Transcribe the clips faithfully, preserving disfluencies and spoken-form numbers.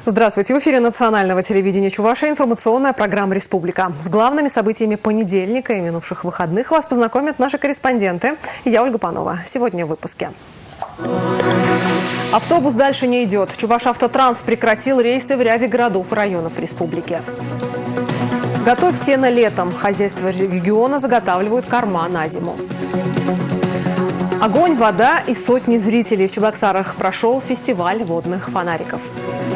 Здравствуйте. В эфире национального телевидения Чувашия информационная программа «Республика». С главными событиями понедельника и минувших выходных вас познакомят наши корреспонденты. И я, Ольга Панова. Сегодня в выпуске. Автобус дальше не идет. Чувашавтотранс прекратил рейсы в ряде городов и районов республики. Готовь сено летом. Хозяйства региона заготавливают корма на зиму. Огонь, вода и сотни зрителей. В Чебоксарах прошел фестиваль водных фонариков.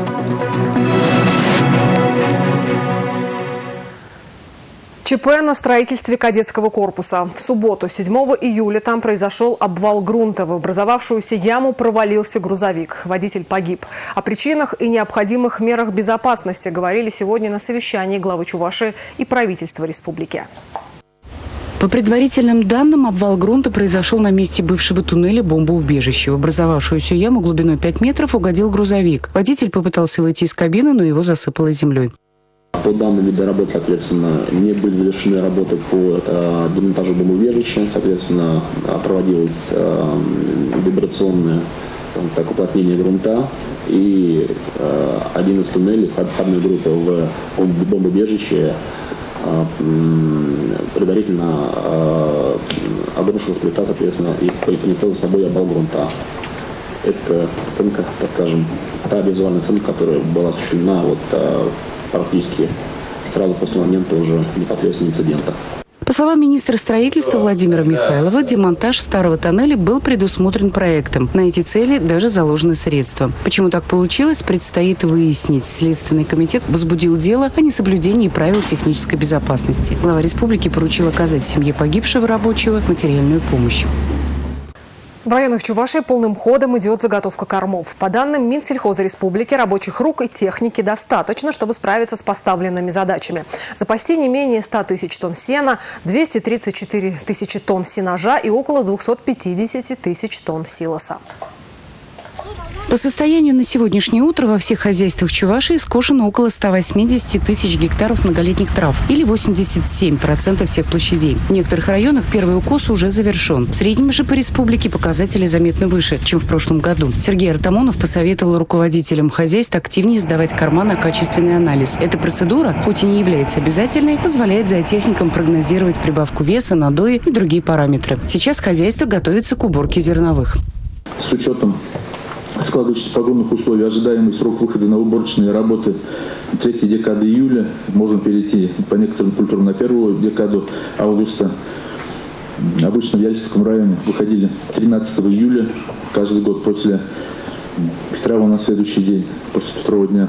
ЧП на строительстве кадетского корпуса. В субботу, седьмого июля, там произошел обвал грунта. В образовавшуюся яму провалился грузовик. Водитель погиб. О причинах и необходимых мерах безопасности говорили сегодня на совещании главы Чувашии и правительства республики. По предварительным данным, обвал грунта произошел на месте бывшего туннеля бомбоубежища. В образовавшуюся яму глубиной пять метров угодил грузовик. Водитель попытался выйти из кабины, но его засыпало землей. По данным вида работ, соответственно, не были завершены работы по э, демонтажу бомбоубежища. Соответственно, проводилось э, вибрационное там, так, уплотнение грунта. И э, один из туннелей входной группы в бомбоубежище э, предварительно э, обрушилась плита, соответственно, и принесла за собой обвал грунта. Это оценка, так скажем, та визуальная оценка, которая была осуществлена вот, э, практически сразу после момента уже непосредственно инцидента. По словам министра строительства Владимира Михайлова, демонтаж старого тоннеля был предусмотрен проектом. На эти цели даже заложены средства. Почему так получилось, предстоит выяснить. Следственный комитет возбудил дело о несоблюдении правил технической безопасности. Глава республики поручил оказать семье погибшего рабочего материальную помощь. В районах Чувашии полным ходом идет заготовка кормов. По данным Минсельхоза Республики, рабочих рук и техники достаточно, чтобы справиться с поставленными задачами. Запасти не менее ста тысяч тонн сена, двухсот тридцати четырёх тысяч тонн сенажа и около двухсот пятидесяти тысяч тонн силоса. По состоянию на сегодняшнее утро во всех хозяйствах Чувашии скошено около ста восьмидесяти тысяч гектаров многолетних трав, или восемьдесят семь процентов всех площадей. В некоторых районах первый укос уже завершен. В среднем же по республике показатели заметно выше, чем в прошлом году. Сергей Артамонов посоветовал руководителям хозяйств активнее сдавать корма на качественный анализ. Эта процедура, хоть и не является обязательной, позволяет зоотехникам прогнозировать прибавку веса, надои и другие параметры. Сейчас хозяйство готовится к уборке зерновых. С учетом складывающихся погодных условий, ожидаемый срок выхода на уборочные работы третьей декады июля. Можем перейти по некоторым культурам на первую декаду августа. Обычно в Яльчинском районе выходили тринадцатого июля каждый год после Петрова на следующий день, после Петрова дня.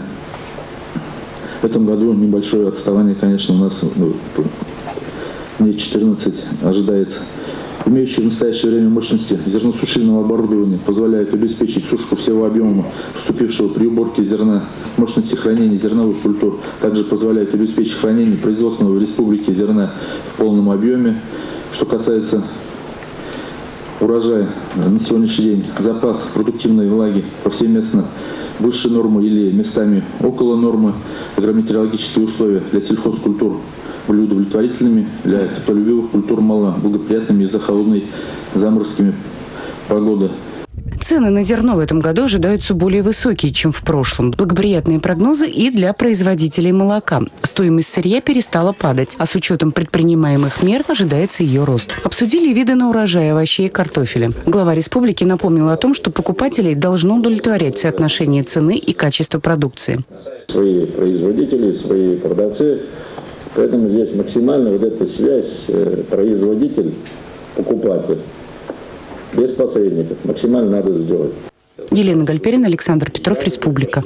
В этом году небольшое отставание, конечно, у нас ну, дней четырнадцать ожидается. Имеющие в настоящее время мощности зерносушильного оборудования позволяют обеспечить сушку всего объема поступившего при уборке зерна. Мощности хранения зерновых культур также позволяют обеспечить хранение производственного в республике зерна в полном объеме. Что касается урожая, на сегодняшний день запас продуктивной влаги повсеместно выше нормы или местами около нормы. Агрометеорологические условия для сельхозкультур были удовлетворительными, для теплолюбивых культур мало благоприятными из-за холодной заморозками погоды. Цены на зерно в этом году ожидаются более высокие, чем в прошлом. Благоприятные прогнозы и для производителей молока. Стоимость сырья перестала падать, а с учетом предпринимаемых мер ожидается ее рост. Обсудили виды на урожай овощей и картофеля. Глава республики напомнил о том, что покупателей должно удовлетворять соотношение цены и качества продукции. Свои производители, свои продавцы. Поэтому здесь максимально вот эта связь производитель-покупатель без посредников максимально надо сделать. Елена Гальперина, Александр Петров, Республика.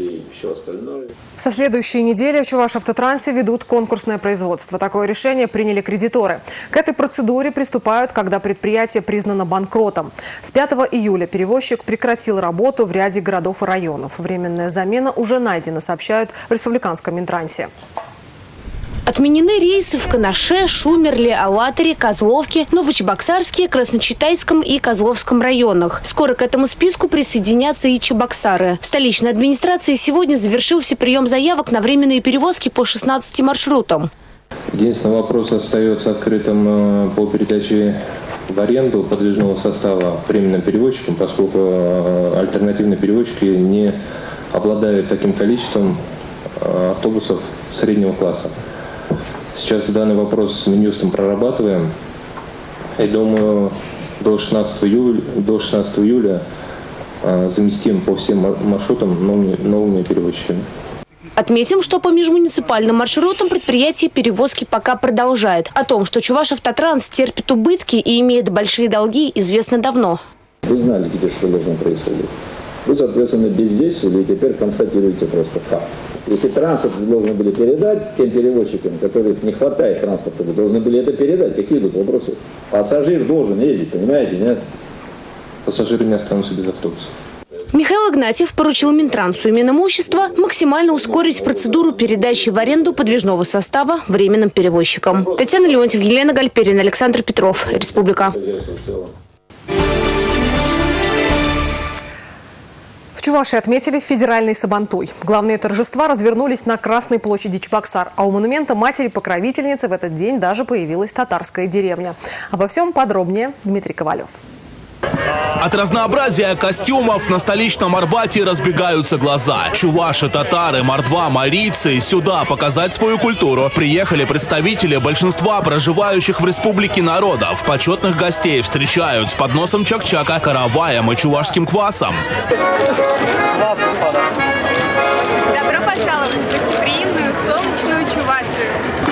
Со следующей недели в Чувашавтотрансе ведут конкурсное производство. Такое решение приняли кредиторы. К этой процедуре приступают, когда предприятие признано банкротом. С пятого июля перевозчик прекратил работу в ряде городов и районов. Временная замена уже найдена, сообщают в республиканском Минтрансе. Отменены рейсы в Канаше, Шумерле, Алатыре, Козловке, Новочебоксарске, Красночитайском и Козловском районах. Скоро к этому списку присоединятся и Чебоксары. В столичной администрации сегодня завершился прием заявок на временные перевозки по шестнадцати маршрутам. Единственный вопрос остается открытым по передаче в аренду подвижного состава временным перевозчикам, поскольку альтернативные перевозчики не обладают таким количеством автобусов среднего класса. Сейчас данный вопрос с Минюстом прорабатываем. И думаю, до шестнадцатого июля, до шестнадцатого июля заместим по всем маршрутам новыми, новыми перевозчиками. Отметим, что по межмуниципальным маршрутам предприятие перевозки пока продолжает. О том, что Чувашавтотранс терпит убытки и имеет большие долги, известно давно. Вы знали теперь, что должно происходить. Вы, соответственно, бездействовали и теперь констатируете просто факт. Если транспорт вы должны были передать тем перевозчикам, которых не хватает транспорта, вы должны были это передать. Какие тут вопросы? Пассажир должен ездить, понимаете, нет? Пассажиры не останутся без автобуса. Михаил Игнатьев поручил Минтрансу и Минимущества максимально ускорить процедуру передачи в аренду подвижного состава временным перевозчикам. Татьяна Леонтьев, Елена Гальперина, Александр Петров. Республика. В Чувашии отметили федеральный Сабантуй. Главные торжества развернулись на Красной площади Чебоксар, а у монумента матери-покровительницы в этот день даже появилась татарская деревня. Обо всем подробнее Дмитрий Ковалев. От разнообразия костюмов на столичном Арбате разбегаются глаза. Чуваши, татары, мордва, марийцы сюда показать свою культуру приехали представители большинства проживающих в республике народов. Почетных гостей встречают с подносом чак-чака, караваем и чувашским квасом. Добро пожаловать в гостеприимную, солнечную Чувашию.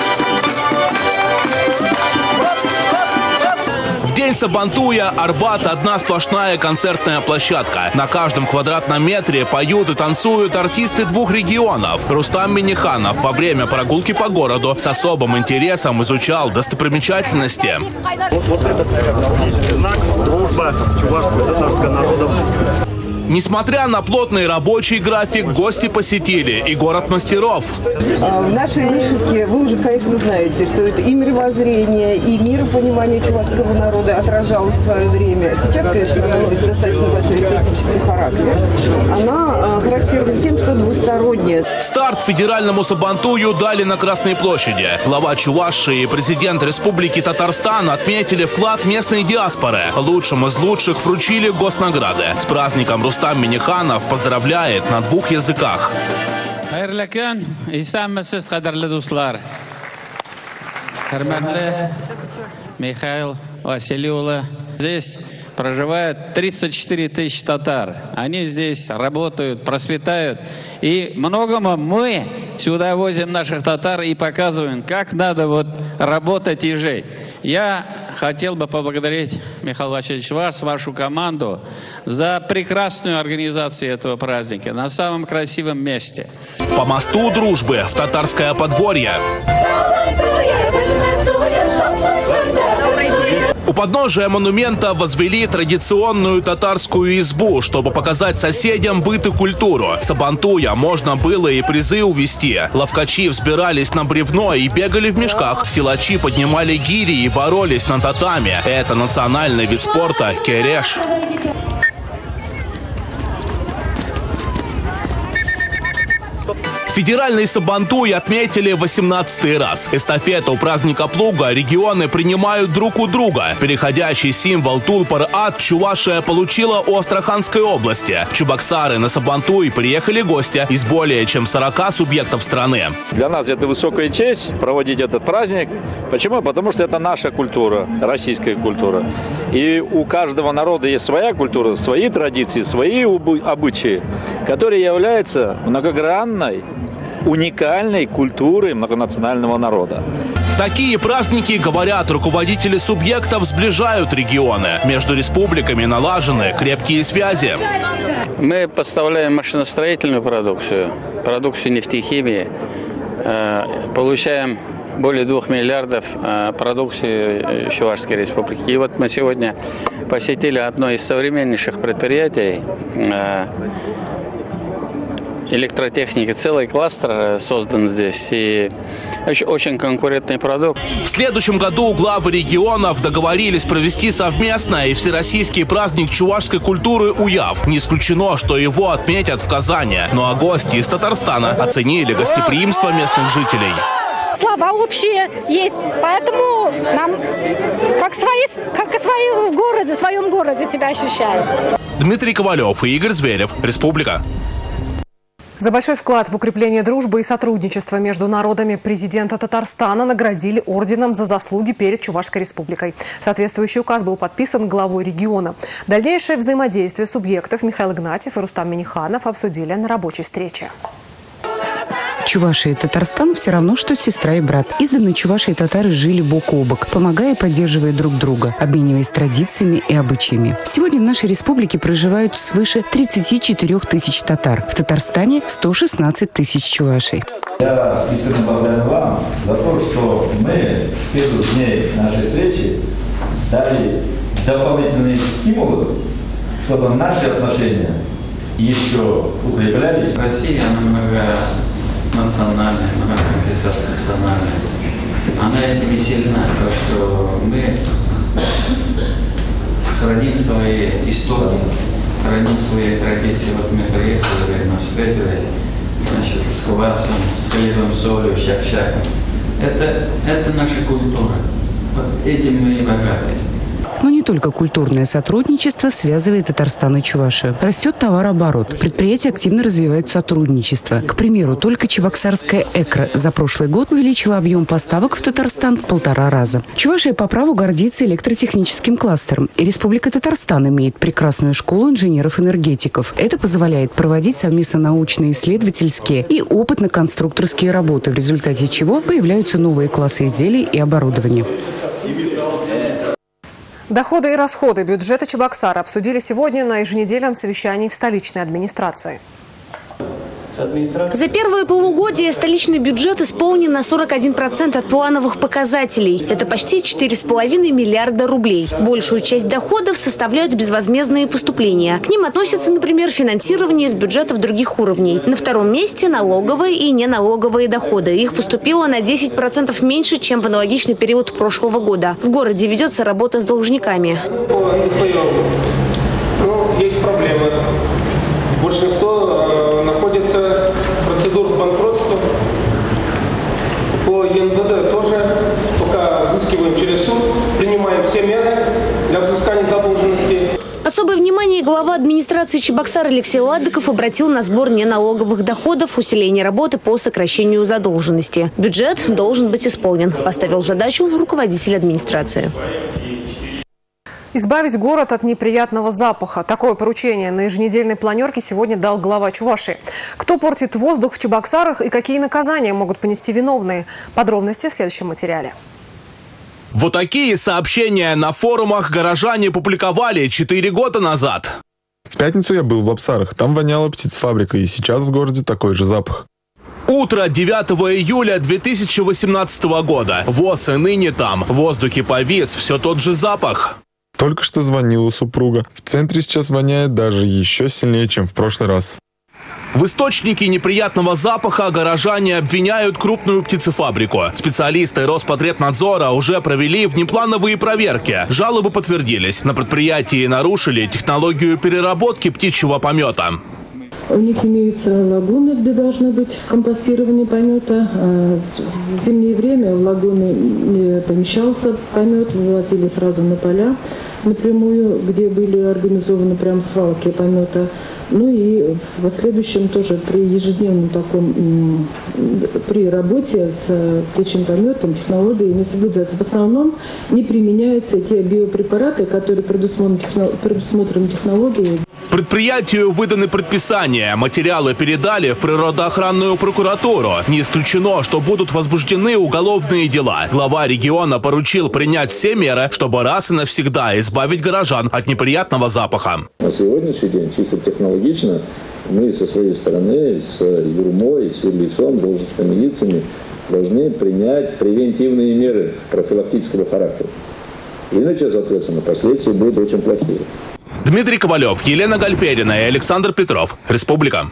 В день Сабантуя Арбат – одна сплошная концертная площадка. На каждом квадратном метре поют и танцуют артисты двух регионов. Рустам Минниханов во время прогулки по городу с особым интересом изучал достопримечательности. Вот, вот этот, наверное, знак дружба чувашского и татарского народов. Несмотря на плотный рабочий график, гости посетили и город мастеров. В нашей вышивке вы уже, конечно, знаете, что это и мировоззрение, и миропонимание чувашского народа отражалось в свое время. Сейчас, конечно, она носит достаточно большой эстетический характер. Она характерна тем, что двусторонняя. Старт федеральному Сабантую дали на Красной площади. Глава Чувашии и президент Республики Татарстан отметили вклад местной диаспоры. Лучшим из лучших вручили госнаграды. С праздником Рустам Минниханов поздравляет на двух языках. Михаил Васильевич. Здесь проживает тридцать четыре тысячи татар. Они здесь работают, процветают. И многому мы сюда возим наших татар и показываем, как надо вот работать и жить. Я хотел бы поблагодарить, Михаил Васильевич, вас, вашу команду за прекрасную организацию этого праздника на самом красивом месте. По мосту дружбы в татарское подворье. У подножия монумента возвели традиционную татарскую избу, чтобы показать соседям быт и культуру. С Сабантуя можно было и призы увезти. Ловкачи взбирались на бревно и бегали в мешках. Силачи поднимали гири и боролись на татами. Это национальный вид спорта кереш. Федеральный Сабантуй отметили восемнадцатый раз. Эстафету праздника плуга регионы принимают друг у друга. Переходящий символ Тулпар-Ат Чувашия получила у Астраханской области. В Чебоксары на Сабантуй приехали гости из более чем сорока субъектов страны. Для нас это высокая честь проводить этот праздник. Почему? Потому что это наша культура, российская культура. И у каждого народа есть своя культура, свои традиции, свои обычаи, которые являются многогранной, уникальной культурой многонационального народа. Такие праздники, говорят руководители субъектов, сближают регионы. Между республиками налажены крепкие связи. Мы поставляем машиностроительную продукцию, продукцию нефтехимии, получаем более двух миллиардов продукции Чувашской республики. И вот мы сегодня посетили одно из современнейших предприятий электротехники. Целый кластер создан здесь и очень конкурентный продукт. В следующем году главы регионов договорились провести совместно и всероссийский праздник чувашской культуры Уяв. Не исключено, что его отметят в Казани. Ну а гости из Татарстана оценили гостеприимство местных жителей. Слова общие есть, поэтому нам как свои, как и свои в городе, в своем городе себя ощущаем. Дмитрий Ковалев и Игорь Зверев. Республика. За большой вклад в укрепление дружбы и сотрудничества между народами президента Татарстана наградили орденом за заслуги перед Чувашской республикой. Соответствующий указ был подписан главой региона. Дальнейшее взаимодействие субъектов Михаил Игнатьев и Рустам Миниханов обсудили на рабочей встрече. Чувашия и Татарстан все равно, что сестра и брат. Издавна чуваши и татары жили бок о бок, помогая и поддерживая друг друга, обмениваясь традициями и обычаями. Сегодня в нашей республике проживают свыше тридцати четырёх тысяч татар. В Татарстане сто шестнадцать тысяч чувашей. Я искренне благодарен вам за то, что мы с первых дней нашей встречи дали дополнительные стимулы, чтобы наши отношения еще укреплялись. Россия, она многонациональная, многоконфессиональная. Она этим и сильна, то, что мы храним свои истории, храним свои традиции. Вот мы приехали, нас встретили, значит, с квасом, с хлебом, солью, щак-щаком. Это, это наша культура. Вот этим мы и богаты. Но не только культурное сотрудничество связывает Татарстан и Чувашию. Растет товарооборот. Предприятия активно развивают сотрудничество. К примеру, только чебоксарская «Экра» за прошлый год увеличила объем поставок в Татарстан в полтора раза. Чувашия по праву гордится электротехническим кластером. И Республика Татарстан имеет прекрасную школу инженеров-энергетиков. Это позволяет проводить совместно научные, исследовательские и опытно-конструкторские работы, в результате чего появляются новые классы изделий и оборудования. Доходы и расходы бюджета Чебоксара обсудили сегодня на еженедельном совещании в столичной администрации. За первое полугодие столичный бюджет исполнен на сорок один процент от плановых показателей. Это почти четыре с половиной миллиарда рублей. Большую часть доходов составляют безвозмездные поступления. К ним относятся, например, финансирование из бюджетов других уровней. На втором месте налоговые и неналоговые доходы. Их поступило на десять процентов меньше, чем в аналогичный период прошлого года. В городе ведется работа с должниками. Ну, есть проблемы. Большинство находится в процедуре банкротства. По Е Н В Д тоже пока взыскиваем через суд, принимаем все меры для взыскания задолженности. Особое внимание глава администрации Чебоксар Алексей Ладыков обратил на сбор неналоговых доходов, усиление работы по сокращению задолженности. Бюджет должен быть исполнен, поставил задачу руководитель администрации. Избавить город от неприятного запаха. Такое поручение на еженедельной планерке сегодня дал глава Чувашии. Кто портит воздух в Чебоксарах и какие наказания могут понести виновные? Подробности в следующем материале. Вот такие сообщения на форумах горожане публиковали четыре года назад. В пятницу я был в Апсарах. Там воняла птицефабрика, и сейчас в городе такой же запах. Утро девятого июля две тысячи восемнадцатого года. ВОЗ и ныне там. В воздухе повис все тот же запах. Только что звонила супруга. В центре сейчас воняет даже еще сильнее, чем в прошлый раз. В источнике неприятного запаха горожане обвиняют крупную птицефабрику. Специалисты Роспотребнадзора уже провели внеплановые проверки. Жалобы подтвердились. На предприятии нарушили технологию переработки птичьего помета. У них имеются лагуны, где должно быть компостирование помета. В зимнее время в лагуны не помещался помет, вывозили сразу на поля напрямую, где были организованы прям свалки помета. Ну и в последующем тоже при ежедневном таком, при работе с птичьим пометом технологии не соблюдаются. В основном не применяются те биопрепараты, которые предусмотрены технологией. Предприятию выданы предписания. Материалы передали в природоохранную прокуратуру. Не исключено, что будут возбуждены уголовные дела. Глава региона поручил принять все меры, чтобы раз и навсегда избавить горожан от неприятного запаха. На сегодняшний день чисто технологично мы со своей стороны, с ЮРМОЙ, с юрлицом, должностными лицами должны принять превентивные меры профилактического характера. Иначе, соответственно, последствия будут очень плохие. Дмитрий Ковалев, Елена Гальперина и Александр Петров. Республика.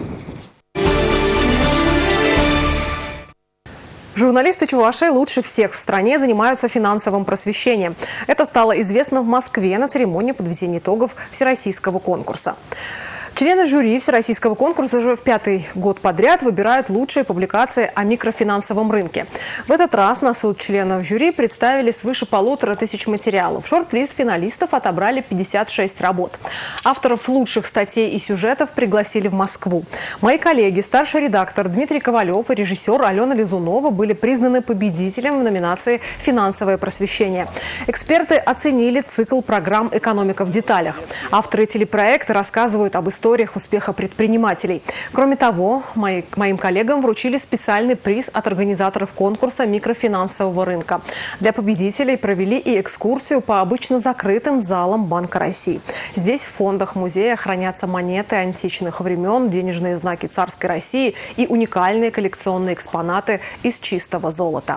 Журналисты Чувашии лучше всех в стране занимаются финансовым просвещением. Это стало известно в Москве на церемонии подведения итогов всероссийского конкурса. Члены жюри всероссийского конкурса уже в пятый год подряд выбирают лучшие публикации о микрофинансовом рынке. В этот раз на суд членов жюри представили свыше полутора тысяч материалов. В шорт-лист финалистов отобрали пятьдесят шесть работ. Авторов лучших статей и сюжетов пригласили в Москву. Мои коллеги, старший редактор Дмитрий Ковалев и режиссер Алена Лизунова были признаны победителем в номинации «Финансовое просвещение». Эксперты оценили цикл программ «Экономика в деталях». Авторы телепроекта рассказывают об истории успеха предпринимателей. Кроме того, мои, моим коллегам вручили специальный приз от организаторов конкурса микрофинансового рынка. Для победителей провели и экскурсию по обычно закрытым залам Банка России. Здесь в фондах музея хранятся монеты античных времен, денежные знаки царской России и уникальные коллекционные экспонаты из чистого золота.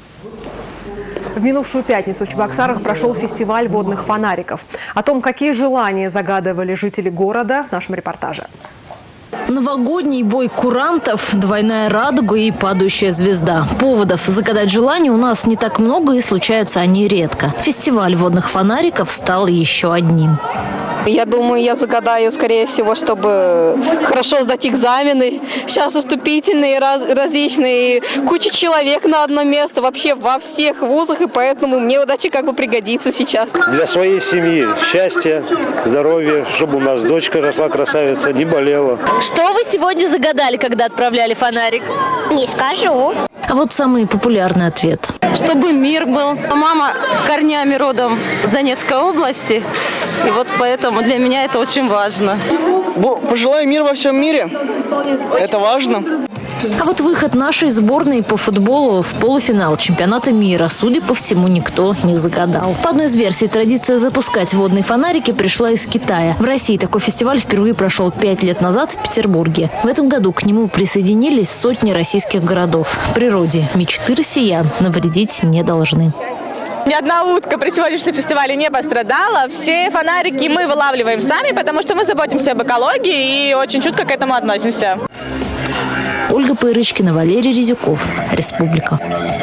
В минувшую пятницу в Чебоксарах прошел фестиваль водных фонариков. О том, какие желания загадывали жители города, в нашем репортаже. Новогодний бой курантов, двойная радуга и падающая звезда. Поводов загадать желание у нас не так много и случаются они редко. Фестиваль водных фонариков стал еще одним. Я думаю, я загадаю, скорее всего, чтобы хорошо сдать экзамены. Сейчас вступительные раз, различные, куча человек на одно место, вообще во всех вузах, и поэтому мне удача как бы пригодится сейчас. Для своей семьи счастья, здоровья, чтобы у нас дочка росла красавица, не болела. Что вы сегодня загадали, когда отправляли фонарик? Не скажу. А вот самый популярный ответ. Чтобы мир был. Мама корнями родом с Донецкой области. И вот поэтому для меня это очень важно. Пожелаю мир во всем мире. Это важно. А вот выход нашей сборной по футболу в полуфинал чемпионата мира, судя по всему, никто не загадал. По одной из версий, традиция запускать водные фонарики пришла из Китая. В России такой фестиваль впервые прошел пять лет назад в Петербурге. В этом году к нему присоединились сотни российских городов. Природе мечты россиян навредить не должны. Ни одна утка при сегодняшнем фестивале не пострадала. Все фонарики мы вылавливаем сами, потому что мы заботимся об экологии и очень чутко к этому относимся. Ольга Пырычкина, Валерий Резюков. Республика.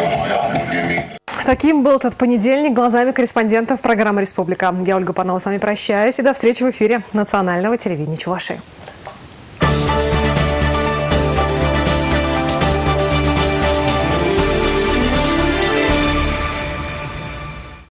Таким был этот понедельник глазами корреспондентов программы «Республика». Я, Ольга Панова, с вами прощаюсь и до встречи в эфире национального телевидения Чувашии.